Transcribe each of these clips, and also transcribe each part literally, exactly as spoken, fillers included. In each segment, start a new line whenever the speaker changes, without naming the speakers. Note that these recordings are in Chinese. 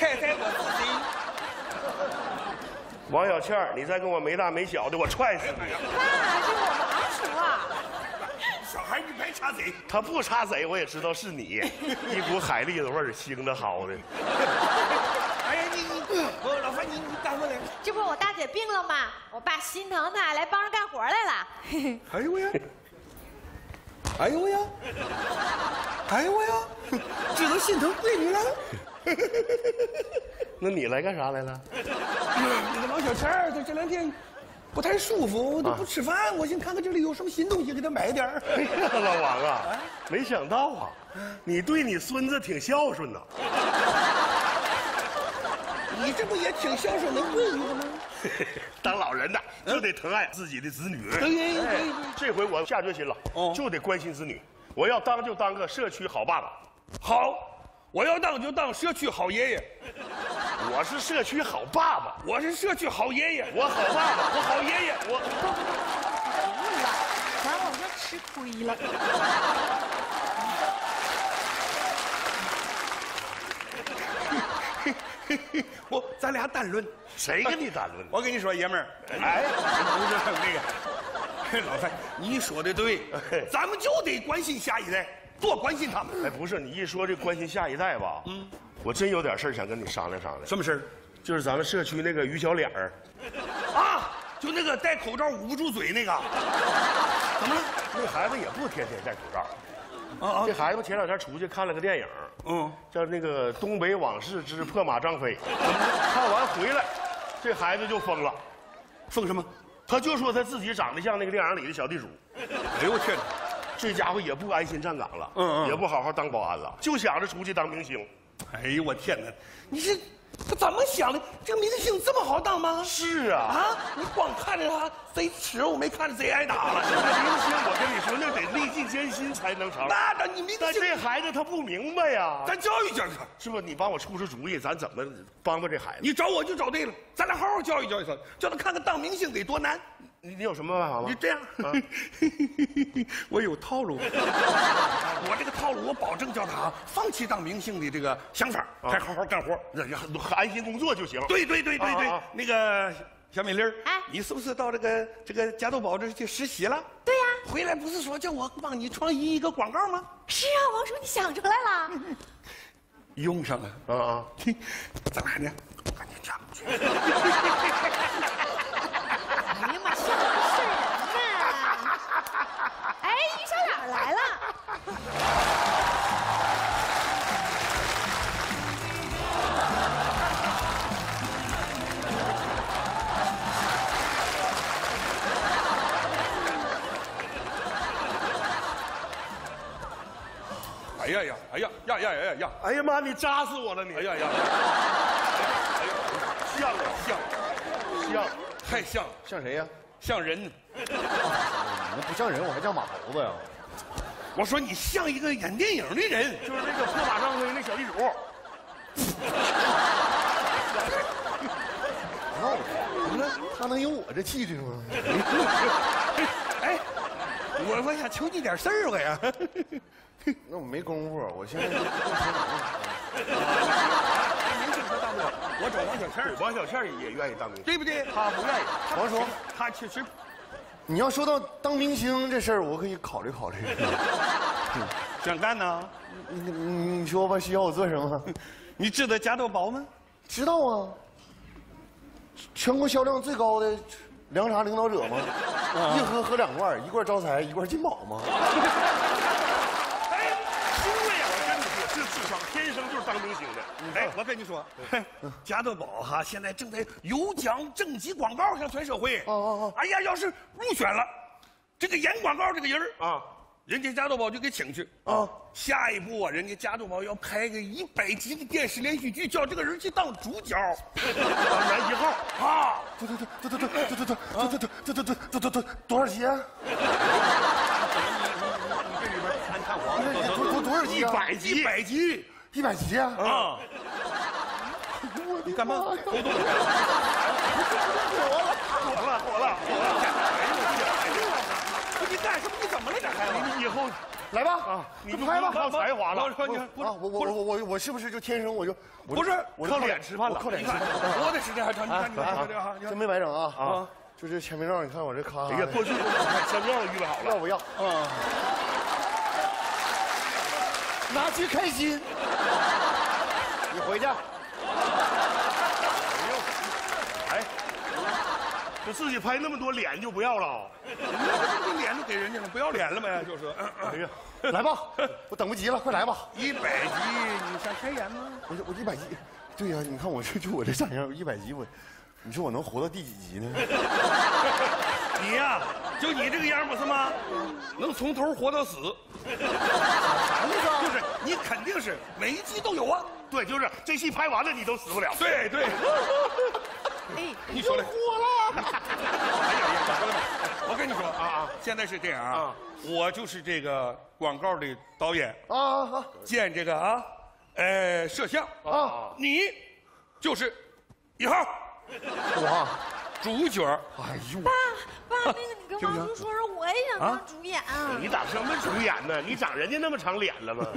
猜猜我是谁？
王小倩，你再跟我没大没小的，我踹死你！
爸，是我王叔啊！
小孩你别插嘴。
他不插嘴，我也知道是你，一股海蛎子味儿，腥的好的。
哎呀，你你，我老范，你你干活来。
这不是我大姐病了吗？我爸心疼她，来帮着干活来了。
哎呦呀！哎呦呀！哎呦呀！这都心疼闺女了。
那你来干啥来了？
那个王小倩儿，她这两天不太舒服，都不吃饭。我寻看看这里有什么新东西，给她买点儿。
哎呀，老王啊，没想到啊，你对你孙子挺孝顺呐。
你这不也挺孝顺的闺女的吗？
当老人的就得疼爱自己的子女。
对对对，
这回我下决心了，就得关心子女。我要当就当个社区好爸爸。
好，我要当就当社区好爷爷。
我是社区好爸爸，
我是社区好爷爷。
我好爸爸，
我好爷爷。我
服了，咱好像吃亏了。
我咱俩单论，
谁跟你单论？
我跟你说，爷们儿，哎，不是那个，老范，你说的对，咱们就得关心下一代，多关心他们。
哎，不是，你一说这关心下一代吧，嗯，我真有点事儿想跟你商量商量。
什么事儿？
就是咱们社区那个于小脸儿，
啊，就那个戴口罩捂不住嘴那个，怎么了？
那孩子也不天天戴口罩。
啊啊！
这孩子前两天出去看了个电影，
嗯，
叫那个《东北往事之破马张飞》。看完回来，这孩子就疯了，
疯什么？
他就说他自己长得像那个电影里的小地主。
哎呦我天哪！
这家伙也不安心站岗了，
嗯嗯，
也不好好当保安了，就想着出去当明星。
哎呦我天哪！你这他怎么想的？这个明星这么好当吗？
是啊，
啊！你光看着他贼吃肉，没看着贼挨打了。
这个明星，我跟你说，那得历尽艰辛才能成。
那的你明星，
但这孩子他不明白呀。
咱教育教育他，
是不？你帮我出出主意，咱怎么帮帮这孩子？
你找我就找对了，咱俩好好教育教育他，叫他看看当明星得多难。
你你有什么办法吗？
你这样，啊、我有套路。我这个套路，我保证叫他放弃当明星的这个想法，还好好干活，
安心工作就行。
对对对对对，啊啊那个小美丽儿，
哎，
你是不是到这个这个加多宝这去实习了？
对呀、
啊，回来不是说叫我帮你创意一个广告吗？
是啊，王叔，你想出来了，
用上了
啊啊！
咱俩呢，赶紧加过去。
哎呀妈，像个事儿呢！哎，于小脸来了。
哎呀呀！哎呀呀呀呀呀！
哎呀妈，你扎死我了你！
哎呀呀！
哎呀，像啊
像，
像，
太像，
像谁呀？
像人。
你那不像人，我还像马猴子呀！
我说你像一个演电影的人，
就是那个破马张飞那小地主。
闹怎么了？他能有我这气质吗？
哎，我我想求你点事儿，我呀。
那我没功夫，我现在。
明星他当不了，我找王小倩，
王小倩也愿意当明星，
对不对？
他不愿意。
王叔，
他其实，
你要说到当明星这事儿，我可以考虑考虑。
想干呢？
你你你说吧，需要我做什么？
你知道加多宝吗？
知道啊，全国销量最高的凉茶领导者吗？一喝喝两罐，一罐招财，一罐金宝吗？
哎，因为啊，我跟你说，这智商天生就是当明星的。
哎，我跟你说，加多宝哈现在正在有奖征集广告向全社会。
哦哦哦！
哎呀，要是入选了，这个演广告这个人
啊，
人家加多宝就给请去啊。下一步啊，人家加多宝要拍个一百集的电视连续剧，叫这个人去当主角，
当男一号
啊！
对对对对对对对对对对对对对对对对多少集啊？
你这里边看看黄
多多多少集？
一百集，
一百集
一百集啊！
啊！你干嘛？
火了，火了，火了！
你干什么？你怎么了？这孩子，
你以后
来吧
啊，你
就拍吧，
靠才华了。
我说你
啊，我我我我我是不是就天生我就
不是
我
靠脸吃饭了
我靠脸
你
吃饭
看。活的时间还长，你看你看这啊，
真没白整啊
啊！
就这签名照，你看我这咔，
哎呀，过去身份证预备好了，
要不要？啊，拿去开心。你回去。
哎，就自己拍那么多脸就不要了。
你脸都给人家了，不要脸了呗，就是。
哎呀，
来吧，我等不及了，快来吧！
一百集，你想开演吗？
我我一百集，对呀、你看我这就我这长样，一百集我，你说我能活到第几集呢？
你呀、就你这个样不是吗？能从头活到死。
啥意思啊？
就是你肯定是每一集都有啊。
对，就是这戏拍完了你都死不了。
对对，
哎，
你说嘞。
火了！
哎呀呀，长官们，我跟你说啊啊，现在是这样啊，
啊
我就是这个广告的导演
啊啊
兼这个啊，呃，摄像
啊！
你就是一号
我，
主角。
哎呦，
爸爸，那个你跟王叔说说，我也想当主演啊。
你咋什么主演呢？你长人家那么长脸了吗？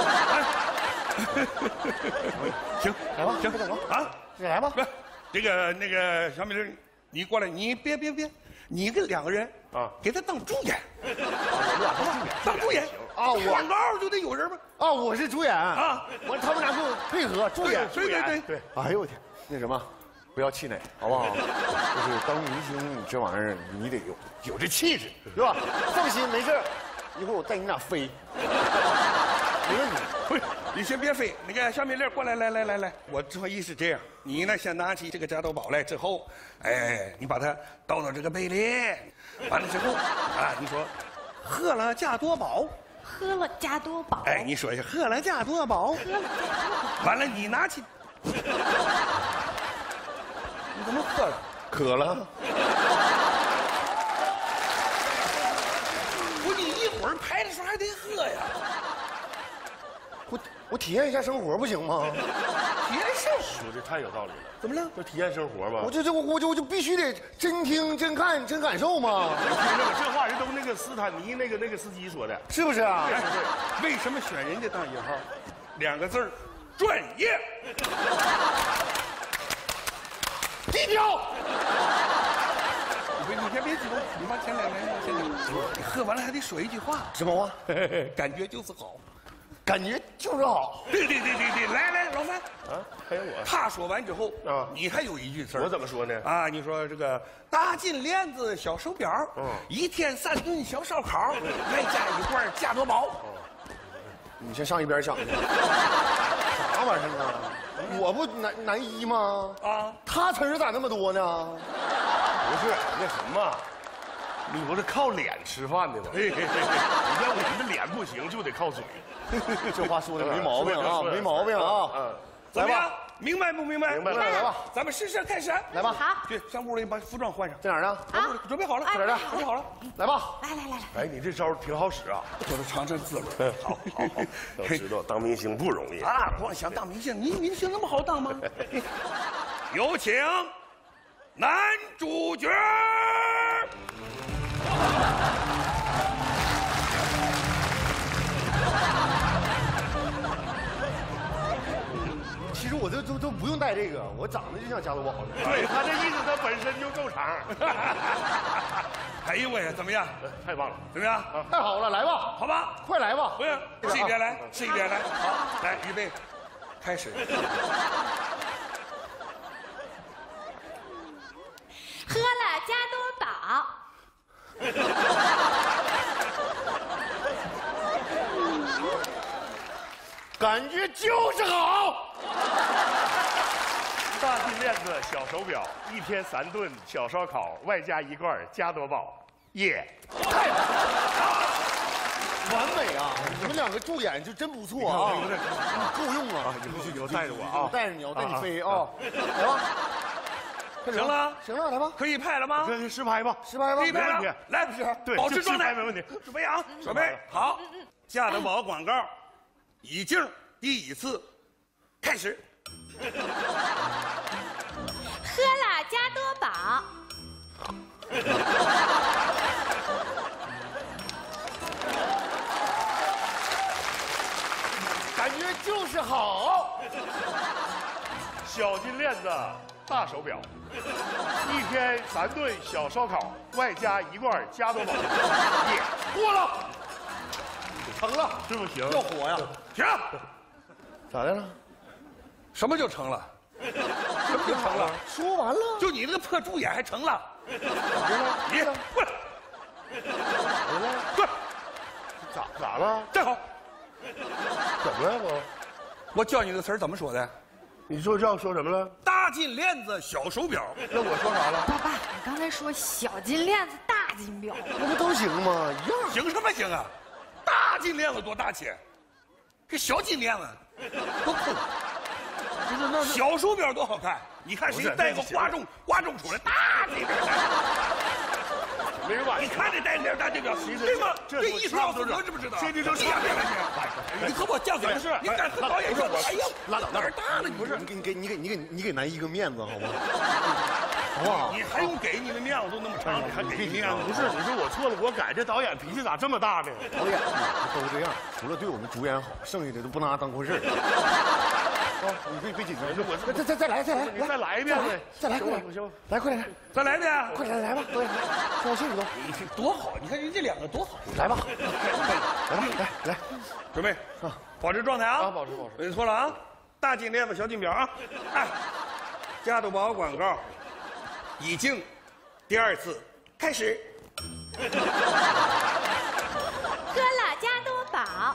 行，
来吧，
行
不等了
啊，
你来吧
不。是这个那个小米粒，你过来，你别别别，你跟两个人
啊
给他当主演，
我们俩当主演，
当主演
啊我
广告就得有人吗？
啊，我是主演
啊，
完他们俩给我配合主演。
对对对
对，
哎呦我天，那什么，不要气馁，好不好？就是当明星，你这玩意儿你得有有这气质，是吧？放心，没事儿，一会儿我带你俩飞，没问题。
不是，你先别飞，那个小米粒过来，来来来来，我主意是这样，你呢先拿起这个加多宝来之后，哎，你把它倒到这个杯里，完了之后啊，你说喝了加多宝，
喝了加多宝。
哎，你说一下喝了加多宝，
喝了加多宝。
完了你拿起，你怎么喝了？
渴了，
不，你一会儿拍的时候还得喝呀，
我我体验一下生活不行吗？
体验生活
说的太有道理了。
怎么了？
就体验生活嘛。
我就就我就我就必须得真听真看真感受嘛，
听这个这话是都那个斯坦尼那个那个司机说的。
是不是啊？
哎，对，为什么选人家当一号？两个字儿，专业。
低调。
你别，你先别激动，你把前两年往前走。你喝完了还得说一句话，
什么话？
感觉就是好。
感觉就是好。
对对对对对，来来，老范，
啊，还有我，
他说完之后
啊
你还有一句词儿
我怎么说呢？
啊，你说这个大金链子小手表，
嗯
一天三顿小烧烤，外加一罐加多宝。
你先上一边想去。啥玩意儿啊？我不男男一吗？
啊，
他词儿咋那么多呢？
不是那什么，你不是靠脸吃饭的吗？
嘿嘿嘿嘿，
你要我们的脸不行，就得靠嘴。
这话说的没毛病啊，
说的
没毛病啊。
嗯，
怎么样？明白不明白？
明白了
来吧，
咱们试试开始。
来吧，
好，
去上屋里把服装换上。
在哪儿呢？
好，
准备好了，
哎
在这儿
好
准备好了。
来吧。
来来来来，
哎，你这招挺好使啊。
我都尝尝滋味。
好，好，好，都知道当明星不容易
啊，光想当明星，你明星那么好当吗？有请男主角。
其实我都都都不用带这个，我长得就像加多宝的。
对他这意思，他本身就够长。
哎呦喂呀，怎么样？
太棒了！
怎么样？
太好了，来吧，
好吧？
快来吧。
不是，吃一边来，吃一边来。好，来，预备，开始。
喝了加多宝。
感觉就是好。
大金链子小手表，一天三顿小烧烤，外加一罐加多宝，耶！
太完美啊！你们两个助演就真不错啊，
有点
够用啊！
以后以后带着我
我
啊！
带着你，我带你飞啊！来吧，开始
行了
行了，来吧，
可以拍了吗？
这实拍吧，
实拍吧
可以。拍
没问
了
题。
来，不是，
对
保持状态，
就实拍没问题。
准备啊，准备好。加多宝广告，已经第一次开始。
喝了加多宝。
好。
小金链子，大手表，一天三顿小烧烤，外加一罐加多宝。
也过了，成了，
是不是行？
要火呀！
停！
咋的了？
什么就成了？什么就成了？
说完了。
就你那个破猪眼还成了？
咋的了？
你过来，过来，
咋咋了？
站好。
怎么了我？
我教你的词儿怎么说的？
你说让说什么了？
大金链子，小手表。
那我说啥了？
爸爸，你刚才说小金链子、大金表，
那不都行吗？一样。
行什么行啊？大金链子多大气，这小金链子多酷。
不是那
小手表多好看，你看谁戴个挂钟挂钟出来，大金链。
没人管
你看这戴个大金表，对吗？这艺术要负责，知不知道？
这这这
这样别你，你和我犟嘴，
不是
你敢和导演说？哎呀，
拉倒，
哪儿大了？你
不是，你给你给你给你给你给咱一个面子好不好？好不好？
你还用给你的面子都那么长，你还给面子？
不是，你说我错了，我改。这导演脾气咋这么大呢？
导演都这样，除了对我们主演好，剩下的都不拿当回事儿。啊，你别别紧张，
我
再再再来再来，
你再来一遍呗，
再来快点，
行，
来快点，
再来一遍，
快点来吧，导演，高兴多，
你这多好！你看人家两个多好，
来吧，来吧，来来，
准备啊，保持状态啊，
啊，保持保持。
没错了啊，大金链子，小金表啊，哎，加多宝广告已经第二次开始。
喝了加多宝。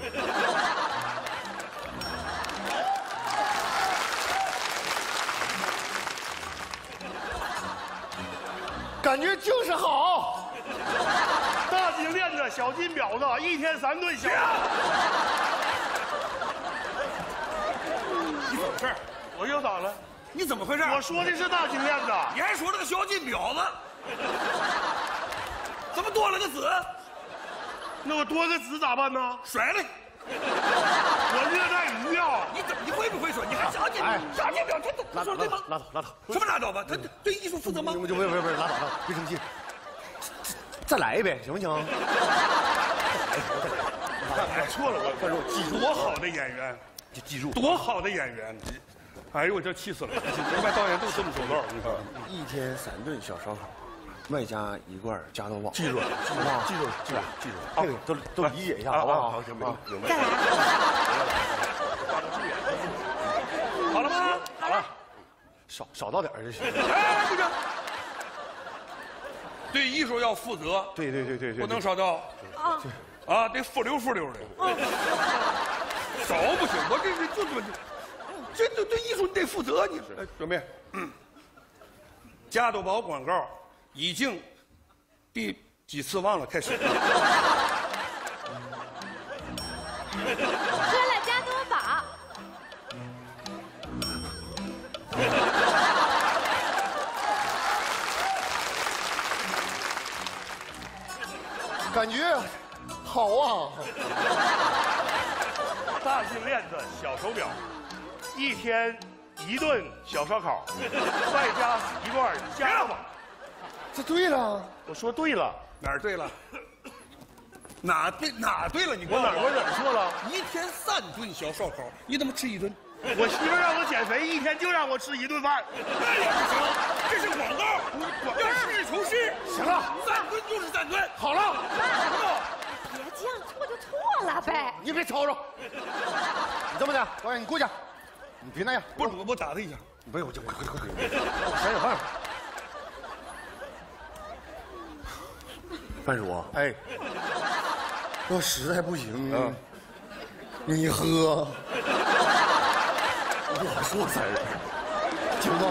感觉就是好。
大金链子，小金表子，一天三顿小。
你怎么回事？
我又咋了？
你怎么回事？
我说的是大金链子，
你还说那个小金表子，怎么多了个子？
那我多个子咋办呢？
甩了！
我热带鱼呀！
你怎么你会不会说？你还小金
哎
小金表，他他说对吗？
拉倒拉倒，
什么拉倒吧？他对艺术负责吗？
不就不是不是不是拉倒拉倒，别生气，再来一遍行不行？
我错了，我
但是我记住，多好的演员，
就记住，
多好的演员！哎呦，我这气死了！一般导演都这么说道，你看。
一天三顿小烧烤，外加一罐加多宝，
记住了，记住了，记住了，记住了，记住了。
这个都都理解一下好不好？
好，行，明白明白。
再来。
好了吗？
好了，少少到点儿就行。
哎，不行，对艺术要负责，
对对对对对，
不能少到
啊
啊，得富溜富溜的。少不行，我这是就这么，这对对艺术你得负责，你哎准备。嗯，加多宝广告已经第几次忘了开始。
喝了加多宝。
感觉好啊！
大金链子，小手表，一天一顿小烧烤，外加一罐加多宝。
这对了，
我说对了，
哪儿对了？哪对哪对了？你告诉
我哪我哪儿错了？
一天三顿小烧烤，你怎么吃一顿？
我媳妇让我减肥，一天就让我吃一顿饭。
那也不行，这是广告，要实事求是。
行了，
三顿就是三顿。
好了，
别这样，错就错了呗。
你别吵吵。你这么的，导演你过去，你别那样。
不是我我打他一下。
不是，我就快快快快，想想办法。范叔，
哎，
要实在不行，嗯，你喝，我说词儿，行吗？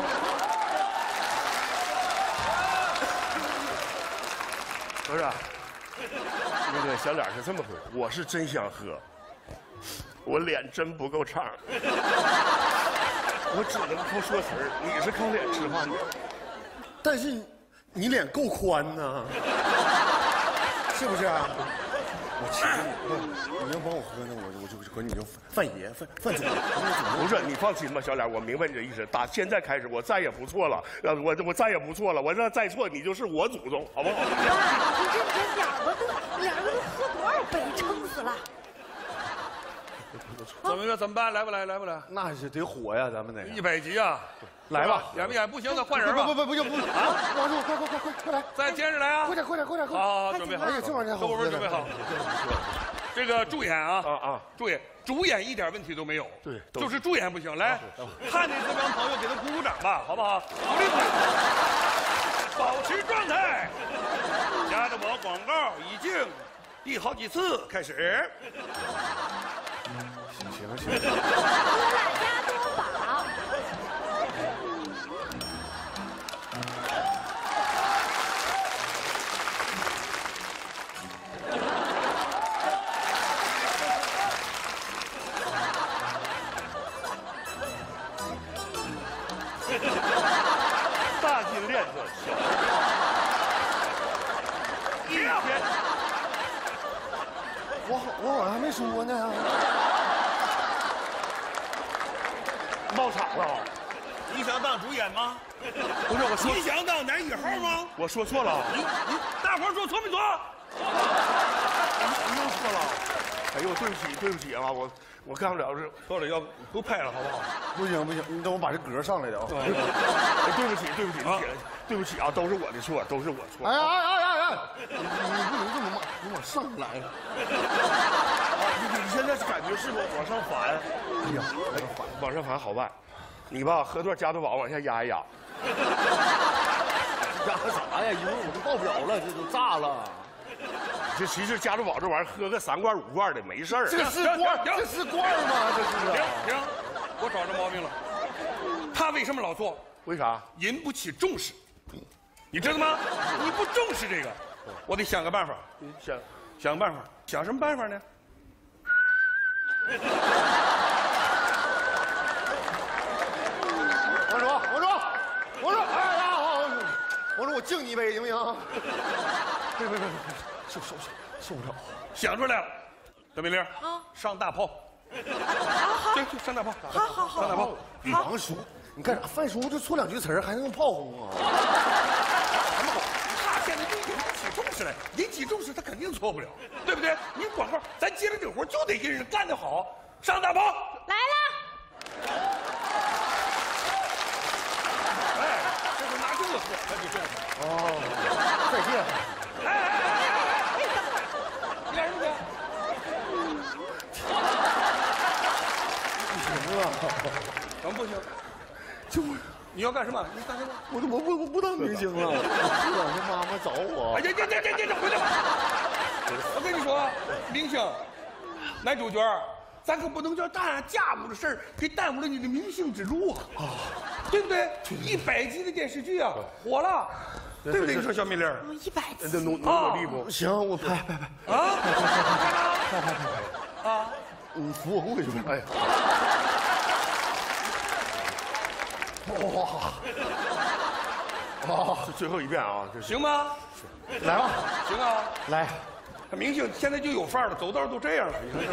不是，那个小脸是这么回事，我是真想喝，我脸真不够长，我只能靠说词儿，你是靠脸吃饭的。
但是你脸够宽呐，是不是啊？我其实你你要帮我喝呢，我我就管你叫范爷范范总。
不是，你放心吧，小脸，我明白你的意思。打现在开始，我再也不错了，呃，我我再也不错了，我这再错，你就是我祖宗，好不好？
爸，你认真点，我都两个都喝多少杯，撑死了。
怎么着？怎么办？来不来？来不来？
那是得火呀，咱们得
一百集啊！
来吧，
演不演？不行，那换人吧。
不不不不不不啊！王叔，快快快快快来！
再接着来啊！
快点快点快点！
好好好，准备好。
哎呀，这玩意儿好，
都我们准备好。这个助演啊
啊啊！
助演，主演一点问题都没有。
对，
就是助演不行。来，看见这帮朋友给他鼓鼓掌吧，好不好？鼓励鼓励，保持状态。加的我广告已经第好几次，开始。
行行。
喝了加多宝。
大金链子小，一天，
我我好像还没说呢。
冒场了。
你想当主演吗？
不是我说，
你想当男一号吗？
我说错了，
你你大伙儿说错没错？
我又错了。哎呦，对不起，对不起啊，我我干不了这。
错了要不拍了好不好？
不行不行，你等我把这歌上来的啊！
哎，对不起，对不起，姐，对不起啊，都是我的错，都是我错。
哎呀哎呀哎呀！你你不能这么骂，你往上来。
啊，你你现在感觉是不往上反？哎呀，往上反，往上反好办。你吧，喝段加多宝往下压一压。
压啥呀？一会儿我都到不了了，这都炸了。
这其实加多宝这玩意儿喝个三罐五罐的没事儿。
这是罐，这是罐吗？这是。
停停，我找着毛病了。他为什么老做？
为啥？
引不起重视，你知道吗？你不重视这个，我得想个办法。
想
想个办法，想什么办法呢？
王叔，王叔，王叔，哎呀，好，王叔，我敬你一杯行不行？别别别别，受受受受不了。
想出来了，德美玲，
啊
上大炮。
好好
对，去上大炮。
好好好
上大炮。
王叔，你干啥？范叔就错两句词儿，还能炮轰啊？
什么好？他现在就引不起重视来，引起重视他肯定错不了，对不对？你广告，咱接了这活就得跟人干得好。上大炮。
来了。
哎，这是拿这个喝，那就这样。
哦，再见。
哎哎哎哎哎！等会儿，你干什么去？
不行啊，
怎么不行？就你要干什么？你干什么？
我我不我不当明星了，我让他妈妈找我。
哎呀呀呀呀呀！回来吧！我跟你说，明星、男主角，咱可不能叫大家务的事儿给耽误了你的明星之路啊！对不对？一百集的电视剧啊，火了，对不对？你说小米粒儿
哦，一百
这
集。
努努努力不？
行，我拍拍拍，
啊？
拍拍拍拍。
啊？
你扶我过去吧。哎。哇！
哦，最后一遍啊，这是
行吗？
来吧，
行啊！
来。
明星现在就有范儿了，走道都这样了。你看这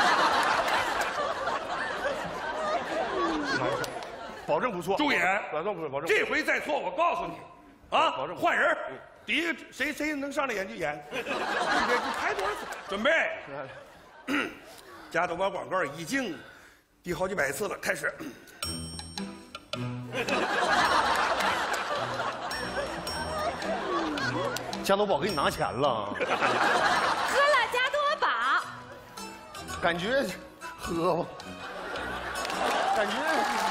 范儿，
保证不错。
助演，
保证不错，保证。
这回再错，我告诉你，啊
保证，
换人。第一个谁谁能上来演就演，对不对？你拍多少次？准备。加多宝广告已经第好几百次了，开始。
加多宝给你拿钱了，
喝了加多宝。
感觉喝吧，感觉。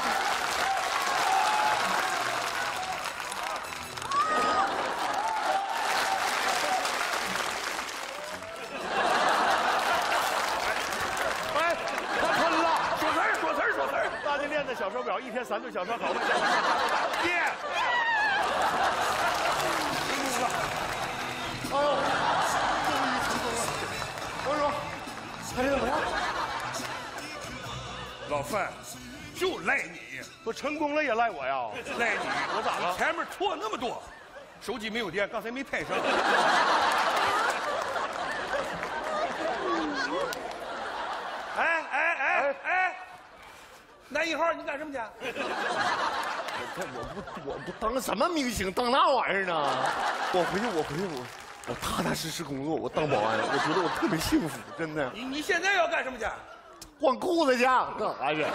哎，他喷了。
说词儿，说词儿，说词儿。
大金链子小手表，一天三顿小烧烤，外加一个加多宝。耶！
哎呦，终于成功了！王叔，拍的怎么样？
老范，就赖你，
不成功了也赖我呀！
赖你，
我咋了？
前面错那么多，手机没有电，刚才没拍上。哎哎哎哎，男一号，你干什么去？
我我不我不当什么明星，当那玩意儿呢？我回去我回去我我踏踏实实工作，我当保安，我觉得我特别幸福，真的。
你你现在要干什么去？
光裤子去，干啥去？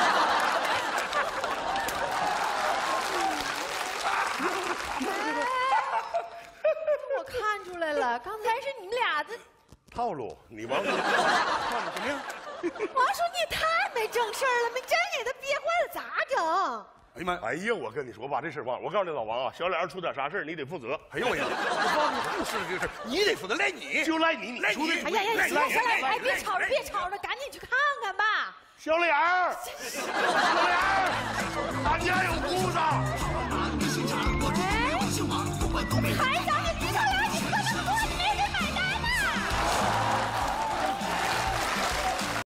我看出来了，刚才是你们俩的
套路。你王叔，
看着怎么样？
王叔，你也太没正事儿了，没真给他憋坏了咋整？
哎呀妈！
哎呀，我跟你说，我把这事忘了。我告诉你，老王啊，小脸出点啥事你得负责。
哎呦我呀！我告诉你，不是这个事儿，你得负责，赖你，
就赖你，你
赖你。
出的主意。
哎呀呀，行了行了，哎，别吵了
赖
别吵了，赶紧去看看吧。
小脸儿，小脸儿，俺家有姑子。